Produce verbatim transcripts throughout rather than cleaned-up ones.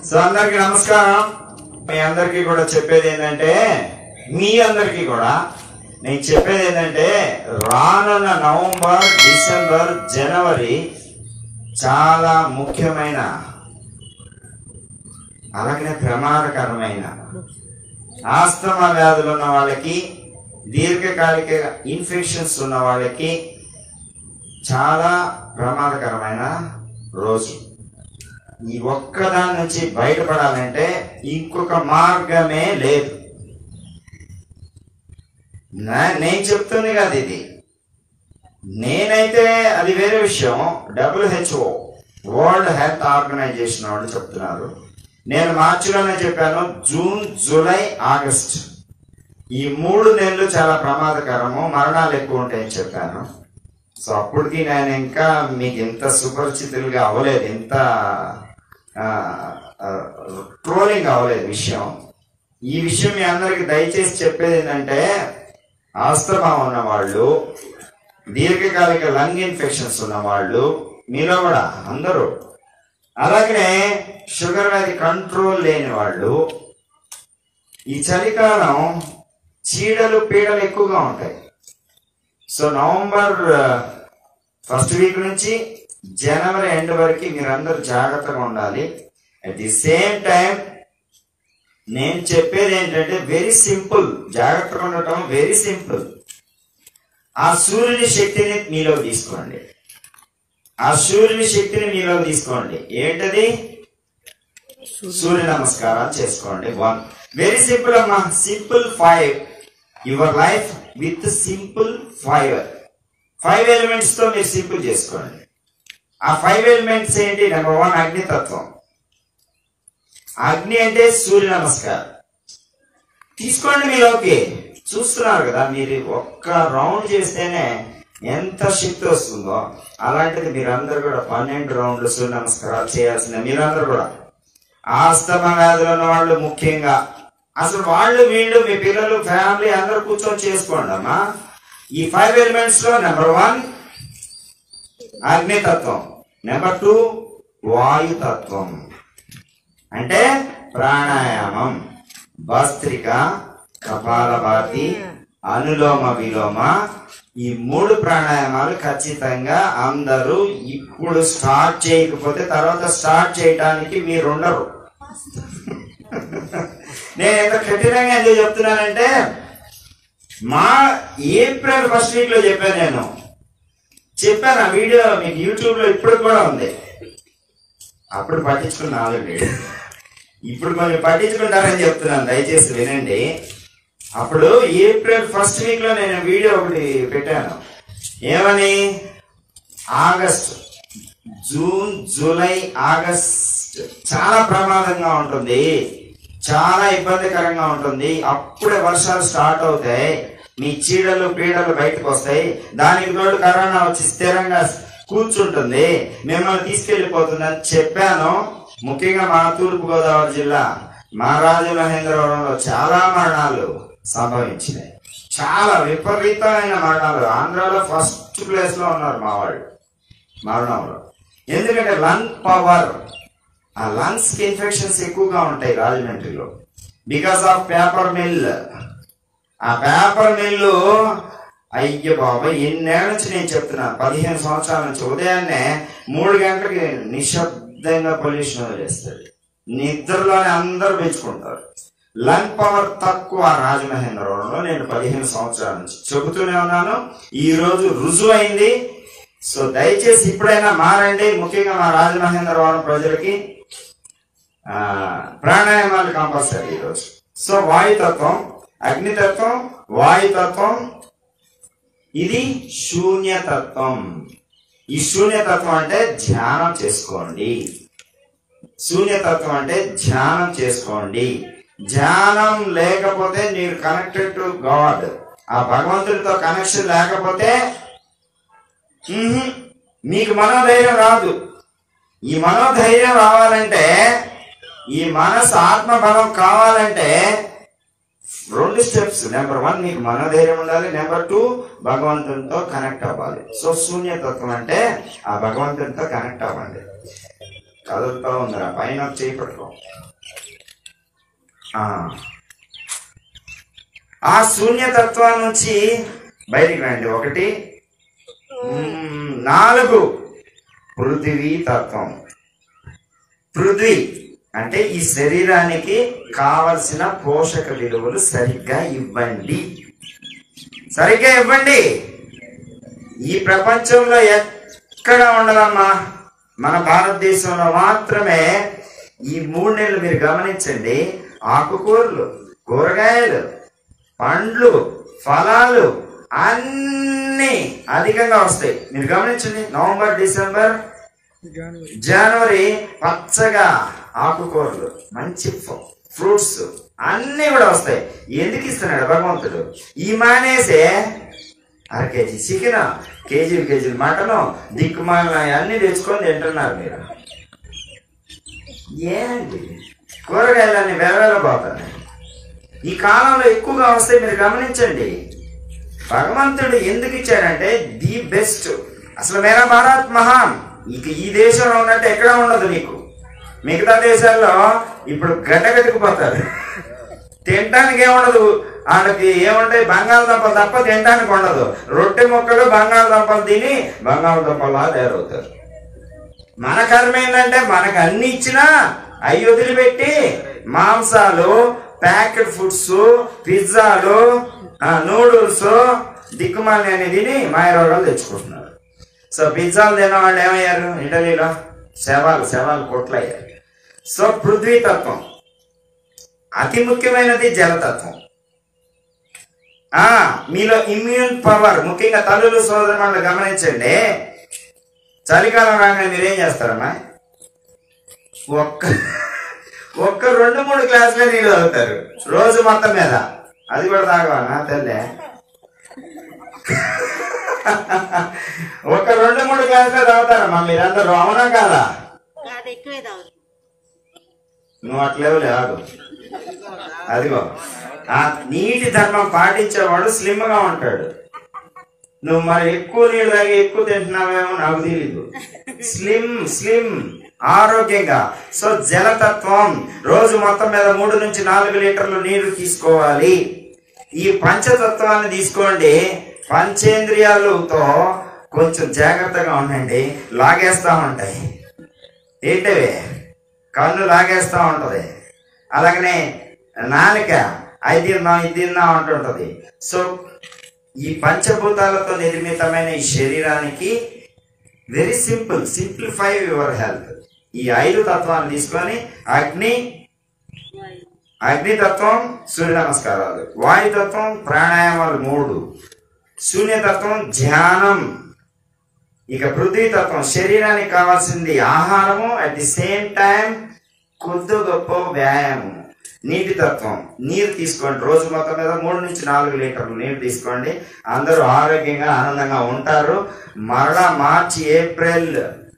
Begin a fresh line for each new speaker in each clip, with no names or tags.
So అందరికి నమస్కారం. మీ అందరికీ కూడా చెప్పేది ఏంటంటే మీ అందరికీ కూడా నేను చెప్పేది ఏంటంటే రానున్న నవంబర్, డిసెంబర్, జనవరి చాలా ముఖ్యమైన అలాగే ప్రమాదకరమైన ఆస్తమా వ్యాధులు ఉన్న వాళ్ళకి, దీర్ఘకాలిక ఇన్ఫెక్షన్స్ ఉన్న వాళ్ళకి చాలా ప్రమాదకరమైన రోజు. ఈ ఒక్కదాని నుంచి బయటపడాలంటే ఇంకొక మార్గమే లేదు. నేను చెప్తుంది కాదు ఇది, నేనైతే అది వేరే విషయం. డబ్ల్యూహెచ్ఓ వరల్డ్ హెల్త్ ఆర్గనైజేషన్ వాళ్ళు చెప్తున్నారు. నేను మార్చిలోనే చెప్పాను, జూన్, జూలై, ఆగస్ట్ ఈ మూడు నెలలు చాలా ప్రమాదకరము, మరణాలు ఎక్కువ ఉంటాయని చెప్పాను. సో అప్పటికి నేను ఇంకా మీకు ఇంత సుపరిచితులుగా అవ్వలేదు, ఇంత ట్రోలింగ్ అవ్వలేదు విషయం. ఈ విషయం మీ అందరికి దయచేసి చెప్పేది ఏంటంటే ఆస్తమా ఉన్నవాళ్ళు, దీర్ఘకాలిక లంగ్ ఇన్ఫెక్షన్స్ ఉన్నవాళ్ళు మీలో కూడా అందరూ, అలాగే షుగర్ వ్యాధి కంట్రోల్ లేని వాళ్ళు, ఈ చలికాలం చీడలు పీడలు ఎక్కువగా ఉంటాయి. సో నవంబర్ ఫస్ట్ వీక్ నుంచి జనవరి ఎండ్ వరకు మీరందరూ జాగ్రత్తగా ఉండాలి. అట్ ది సేమ్ టైం నేను చెప్పేది ఏంటంటే వెరీ సింపుల్, జాగ్రత్తగా ఉండటం వెరీ సింపుల్. ఆ సూర్యుని శక్తిని మీలో తీసుకోండి, ఆ సూర్యుని శక్తిని మీలో తీసుకోండి. ఏంటది? సూర్య నమస్కారాలు చేసుకోండి. వన్ వెరీ సింపుల్ అమ్మా, simple five. Your life with simple five five elements తో మీరు సింపుల్ చేసుకోండి. ఆ ఫైవ్ ఎలిమెంట్స్ ఏంటి? నెంబర్ వన్ అగ్నితత్వం. అగ్ని అంటే సూర్య నమస్కారం తీసుకోండి మీలోకి. చూస్తున్నారు కదా, మీరు ఒక్క రౌండ్ చేస్తేనే ఎంత శక్తి వస్తుందో, అలాంటిది మీరందరూ కూడా పన్నెండు రౌండ్లు సూర్య నమస్కారాలు చేయాల్సిందే. మీరందరూ కూడా ఆస్తమా వ్యాధులు ఉన్న వాళ్ళు ముఖ్యంగా, అసలు వాళ్ళు వీళ్ళు మీ పిల్లలు ఫ్యామిలీ అందరూ కూర్చొని చేసుకోండి అమ్మా. ఈ ఫైవ్ ఎలిమెంట్స్ లో నెంబర్ వన్ అగ్నితత్వం, నెంబర్ టూ వాయుతత్వం అంటే ప్రాణాయామం, భస్త్రిక, కపాలభాతి, అనులోమ విలోమ. ఈ మూడు ప్రాణాయామాలు ఖచ్చితంగా అందరూ ఇప్పుడు స్టార్ట్ చేయకపోతే తర్వాత స్టార్ట్ చేయడానికి మీరు ఉండరు. నేను ఎంత కఠినంగా ఎందుకు చెప్తున్నానంటే మా ఏప్రిల్ ఫస్ట్ వీక్ లో చెప్పాను, నేను చెప్పాను. ఆ వీడియో మీకు యూట్యూబ్ లో ఇప్పుడు కూడా ఉంది. అప్పుడు పట్టించుకున్న ఆల్రెడీ, ఇప్పుడు కొంచెం పట్టించుకుంటారని చెప్తున్నాను, దయచేసి వినండి. అప్పుడు ఏప్రిల్ ఫస్ట్ వీక్ లో నేను వీడియో ఒకటి పెట్టాను. ఏమని? ఆగస్ట్, జూన్, జూలై, ఆగస్ట్ చాలా ప్రమాదంగా ఉంటుంది, చాలా ఇబ్బందికరంగా ఉంటుంది. అప్పుడే వర్షాలు స్టార్ట్ అవుతాయి, మీ చీడలు పీడలు బయటకు వస్తాయి. దానికి తోడు కరోనా వచ్చి స్థిరంగా కూర్చుంటుంది, మిమ్మల్ని తీసుకెళ్లిపోతుందని చెప్పాను. ముఖ్యంగా మా తూర్పు గోదావరి జిల్లా మా రాజమహేంద్రవరంలో చాలా మరణాలు సంభవించినాయి, చాలా విపరీతమైన మరణాలు. ఆంధ్రాలో ఫస్ట్ ప్లేస్ లో ఉన్నారు మా వాళ్ళు మరణంలో. ఎందుకంటే లంగ్ పవర్, ఆ లంగ్స్ కి ఇన్ఫెక్షన్స్ ఎక్కువగా ఉంటాయి రాజమండ్రిలో, బికాస్ ఆఫ్ పేపర్ మిల్. ఆ పేపర్ మిల్లు అయ్య బాబా ఎన్నేళ్ళ నుంచి నేను చెప్తున్నా, పదిహేను సంవత్సరాల నుంచి ఉదయాన్నే మూడు గంటలకి నిశ్శబ్దంగా పొల్యూషన్ వదిలేస్తుంది, నిద్రలోనే అందరూ పెంచుకుంటారు. లంగ్ పవర్ తక్కువ రాజమహేంద్రవరంలో. నేను పదిహేను సంవత్సరాల నుంచి చెబుతూనే ఉన్నాను, ఈ రోజు రుజువు అయింది. సో దయచేసి ఇప్పుడైనా మారండి. ముఖ్యంగా మా రాజమహేంద్రవరం ప్రజలకి ఆ ప్రాణాయామాలు కంపల్సరీ ఈరోజు. సో వాయుతత్వం, అగ్నితత్వం, వాయుతత్వం, ఇది శూన్యతత్వం. ఈ శూన్యతత్వం అంటే ధ్యానం చేసుకోండి. శూన్యతత్వం అంటే ధ్యానం చేసుకోండి. ధ్యానం లేకపోతే మీరు కనెక్టెడ్ టు గాడ్, ఆ భగవంతుడితో కనెక్షన్ లేకపోతే మీకు మనోధైర్యం రాదు. ఈ మనోధైర్యం రావాలంటే, ఈ మనసు ఆత్మబలం కావాలంటే రెండు స్టెప్స్. నెంబర్ వన్ మీకు మనోధైర్యం ఉండాలి, నెంబర్ టూ భగవంతునితో కనెక్ట్ అవ్వాలి. సో శూన్యతత్వం అంటే ఆ భగవంతునితో కనెక్ట్ అవ్వండి. కదులుతూ ఉందిరా, పైన చేయి పట్టుకో. ఆ శూన్యతత్వం నుంచి బయటికి రండి. ఒకటి, నాలుగు పృథివీ తత్వం. పృథ్వీ అంటే ఈ శరీరానికి కావలసిన పోషక విలువలు సరిగ్గా ఇవ్వండి, సరిగ్గా ఇవ్వండి. ఈ ప్రపంచంలో ఎక్కడ ఉండదమ్మా, మన భారతదేశంలో మాత్రమే ఈ మూడు నెలలు మీరు గమనించండి, ఆకుకూరలు, కూరగాయలు, పండ్లు, ఫలాలు అన్నీ అధికంగా వస్తాయి. మీరు గమనించండి, నవంబర్, డిసెంబర్, జనవరి పచ్చగా ఆకుకూరలు, మంచి ఫ్రూట్స్ అన్నీ కూడా వస్తాయి. ఎందుకు ఇస్తున్నాడు భగవంతుడు? ఈ మానేసే అర KG chicken, KG KG mutton, దిక్కుమాల అన్ని తెచ్చుకొని తింటున్నారు మీరు. ఏంటి కూరగాయలన్నీ వెలవెలబోతాయి. ఈ కాలంలో ఎక్కువగా వస్తాయి. మీరు గమనించండి, భగవంతుడు ఎందుకు ఇచ్చాడంటే ది బెస్ట్. అసలు మేరా భారత్ మహాన్. ఇక ఈ దేశంలో ఉన్నట్టు ఎక్కడ ఉండదు నీకు. మిగతా దేశాల్లో ఇప్పుడు గడ్డగట్టుకుపోతారు, తినడానికి ఏముండదు. వాళ్ళకి ఏముంటాయి, బంగాళదుంపలు తప్ప తినడానికి ఉండదు. రొట్టె ముక్కలు బంగాళదుంపలు తిని బంగాళదుంపలా తయారవుతారు. మన కర్మ ఏంటంటే మనకు అన్ని ఇచ్చినా అవి వదిలిపెట్టి మాంసాలు, ప్యాకెట్ ఫుడ్స్, పిజ్జాలు, నూడిల్స్, దిక్కుమాలి అని తిని మాయరోగాలు తెచ్చుకుంటున్నారు. సో పిజ్జాలు తిన్న వాళ్ళు ఏమయ్యారు, ఇటలీలో శవాలు శవాలు కొట్లయ్యారు. సో పృథ్వీతత్వం. అతి ముఖ్యమైనది జలతత్వం. ఆ మీలో ఇమ్యూన్ పవర్, ముఖ్యంగా తల్లులు సోదరులు గమనించండి, చలికాలం రాగానే మీరేం చేస్తారమ్మా, ఒక్క ఒక్క రెండు మూడు గ్లాసులే నీళ్ళు తాగుతారు రోజు మొత్తం మీద. అది కూడా తాగవా తల్లే? ఒక రెండు మూడు గ్లాసులే తాగుతారమ్మా మీరందరూ, అవునా కాదా? నువ్వు అట్లేవులే ఆగు. అదిగో ఆ నీటి ధర్మం పాటించేవాడు స్లిమ్ గా ఉంటాడు. నువ్వు మరి ఎక్కువ నీళ్ళు తాగి ఎక్కువ తింటున్నావేమో నాకు తెలీదు. స్లిమ్ స్లిమ్ ఆరోగ్యంగా. సో జలతత్వం, రోజు మొత్తం మీద మూడు నుంచి నాలుగు లీటర్లు నీళ్లు తీసుకోవాలి. ఈ పంచతత్వాన్ని తీసుకోండి. పంచేంద్రియాలతో కొంచెం జాగ్రత్తగా ఉండండి, లాగేస్తా ఉంటాయి. ఏంటవి? కన్ను లాగేస్తా ఉంటది, అలాగనే నాలుక అది తిన్నాం ఇది తిన్నాం అంటుంటది. సో ఈ పంచభూతాలతో నిర్మితమైన ఈ శరీరానికి very simple, simplify your health. ఈ ఐదు తత్వాన్ని తీసుకొని అగ్ని అగ్నితత్వం సూర్య నమస్కారాలు, వాయుతత్వం ప్రాణాయామాలు మూడు, శూన్యతత్వం ధ్యానం, ఇక పృథ్వీతత్వం శరీరానికి కావాల్సింది ఆహారము, అట్ ది సేమ్ టైం కొద్ది గొప్ప వ్యాయామం. నీటి తత్వం, నీరు తీసుకోండి. రోజు మొత్తం మీద మూడు నుంచి నాలుగు లీటర్లు నీరు తీసుకోండి. అందరూ ఆరోగ్యంగా ఆనందంగా ఉంటారు. మరలా మార్చి ఏప్రిల్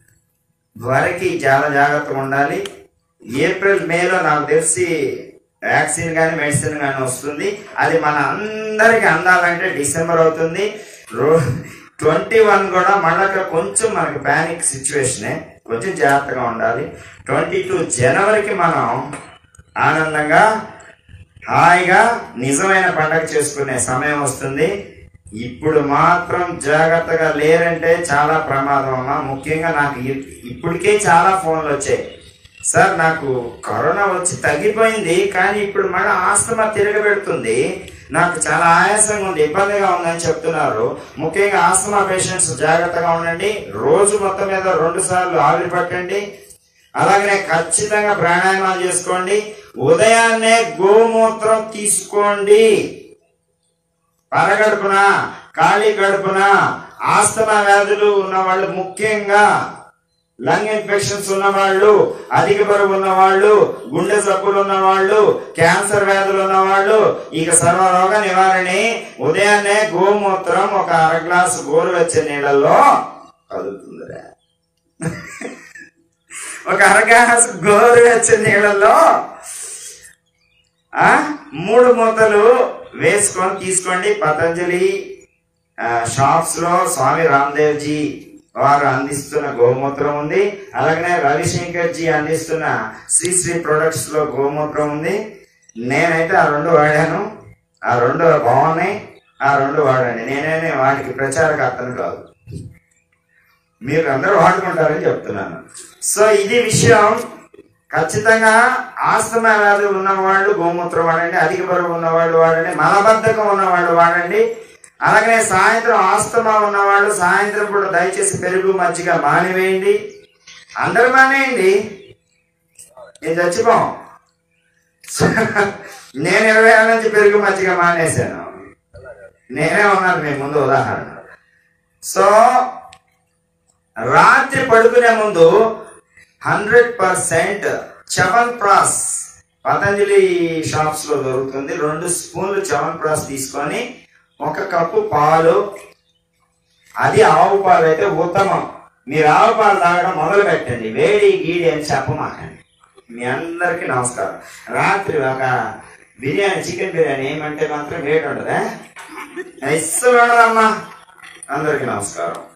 వరకు చాలా జాగ్రత్తగా ఉండాలి. ఏప్రిల్ మేలో నాకు తెలిసి వ్యాక్సిన్ కానీ మెడిసిన్ కానీ వస్తుంది. అది మన అందరికి అందాలంటే డిసెంబర్ అవుతుంది. రో ట్వంటీ వన్ కూడా మళ్ళీ కొంచెం మనకి ప్యానిక్ సిచ్యువేషనే, కొంచెం జాగ్రత్తగా ఉండాలి. ట్వంటీ టూ జనవరికి మనం ఆనందంగా హాయిగా నిజమైన పండగ చేసుకునే సమయం వస్తుంది. ఇప్పుడు మాత్రం జాగ్రత్తగా లేరంటే చాలా ప్రమాదం అమ్మా. ముఖ్యంగా నాకు ఇప్పటికే చాలా ఫోన్లు వచ్చాయి, సార్ నాకు కరోనా వచ్చి తగ్గిపోయింది కానీ ఇప్పుడు మళ్ళీ ఆస్తమా తిరగబెడుతుంది, నాకు చాలా ఆయాసంగా ఉంది, ఇబ్బందిగా ఉందని చెప్తున్నారు. ముఖ్యంగా ఆస్తమా పేషెంట్స్ జాగ్రత్తగా ఉండండి. రోజు మొత్తం మీద రెండు సార్లు ఆవిరి పట్టండి. అలాగనే ఖచ్చితంగా ప్రాణాయామాలు చేసుకోండి. ఉదయాన్నే గోమూత్రం తీసుకోండి. పరగడుపున, ఖాళీ గడుపున ఆస్తమా వ్యాధులు ఉన్న వాళ్ళు, ముఖ్యంగా లంగ్ ఇన్ఫెక్షన్స్ ఉన్న వాళ్ళు, అధిక బరువు ఉన్న వాళ్ళు, గుండె జబ్బులు ఉన్న వాళ్ళు, క్యాన్సర్ వ్యాధులు ఉన్న వాళ్ళు, ఇక సర్వరోగ నివారణి ఉదయాన్నే గోమూత్రం ఒక అర గ్లాసు గోరువెచ్చని నీళ్ళల్లో కదులుతుందిరా. ఒక అర గ్లాసు గోరువెచ్చని నీళ్ళల్లో ఆ మూడు మూతలు వేసుకొని తీసుకోండి. పతంజలి షాప్స్ లో స్వామి రామ్దేవ్ జీ వారు అందిస్తున్న గోమూత్రం ఉంది. అలాగనే రవిశంకర్ జీ అందిస్తున్న శ్రీశ్రీ ప్రొడక్ట్స్ లో గోమూత్రం ఉంది. నేనైతే ఆ రెండు వాడాను, ఆ రెండు బాగున్నాయి, ఆ రెండు వాడండి. నేనే వాటికి ప్రచారకర్తను కాదు, మీరు అందరూ వాడుకుంటారని చెప్తున్నాను. సో ఇది విషయం. ఖచ్చితంగా ఆస్తమా వ్యాధి ఉన్నవాళ్ళు గోమూత్రం వాడండి, అధిక బరువు ఉన్నవాళ్ళు వాడండి, మలబద్ధకం ఉన్నవాళ్ళు వాడండి. అలాగే సాయంత్రం ఆస్తమా ఉన్నవాళ్ళు సాయంత్రం కూడా దయచేసి పెరుగు మజ్జిగ మానివేయండి. అందరూ మానేయండి, నేను చచ్చిపోం. నేను ఇరవై ఏళ్ళ నుంచి పెరుగు మజ్జిగ మానేశాను, నేనే ఉన్నాను మీ ముందు ఉదాహరణ. సో రాత్రి పడుకునే ముందు hundred percent Chyawanprash Patanjali shops లో దొరుకుతుంది. రెండు స్పూన్లు చవన్ ప్రాస్ తీసుకొని ఒక కప్పు పాలు, అది ఆవు పాలు అయితే ఉత్తమం. మీరు ఆవు పాలు తాగడం మొదలు పెట్టండి, వేడి గీడి అని చెప్పమాకండి. మీ అందరికీ నమస్కారం. రాత్రి ఒక బిర్యానీ, చికెన్ బిర్యానీ ఏమంటే మాత్రం వేడి ఉండదా? ఇస్తూ ఉండదమ్మా. అందరికీ నమస్కారం.